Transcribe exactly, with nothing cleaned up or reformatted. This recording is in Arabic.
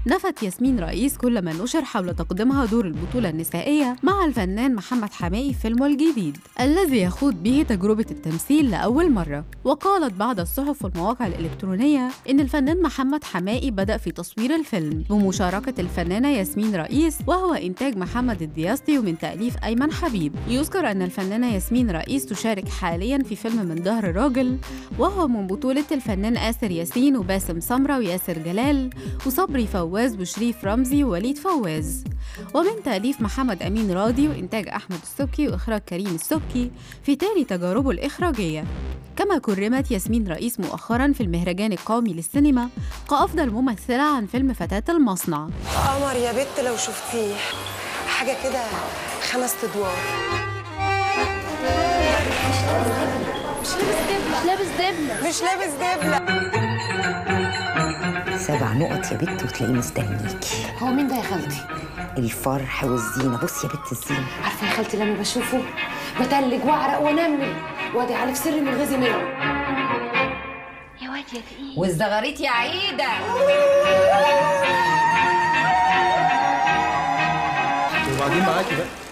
نفت ياسمين رئيس كل ما نشر حول تقديمها دور البطولة النسائية مع الفنان محمد حماقي في فيلمه الجديد الذي يخوض به تجربة التمثيل لأول مرة. وقالت بعض الصحف والمواقع الإلكترونية إن الفنان محمد حماقي بدأ في تصوير الفيلم بمشاركة الفنانة ياسمين رئيس، وهو إنتاج محمد الدياسطي ومن تأليف أيمن حبيب. يذكر أن الفنانة ياسمين رئيس تشارك حالياً في فيلم من ظهر الراجل، وهو من بطولة الفنان آسر ياسين وباسم سمرة وياسر جلال وصبري فواز وشريف رمزي ووليد فواز، ومن تأليف محمد أمين راضي وإنتاج أحمد السبكي وإخراج كريم السبكي في تاني تجاربه الإخراجية. كما كرمت ياسمين رئيس مؤخراً في المهرجان القومي للسينما كأفضل ممثلة عن فيلم فتاة المصنع. قمر يا بت لو شفتيه حاجة كده خمس ادوار. مش لابس دبلة مش لابس دبلة. سبع نقط يا بت وتلاقيه مستنيكي. هو مين ده يا خالتي؟ الفرح والزينة. بصي يا بت الزينة. عارفة يا خالتي لما بشوفه بتلج واعرق وانمل وادي على سري من غزي منه. يا واد يا تقيل والزغاريت يا عيدة. وبعدين معاكي بقى.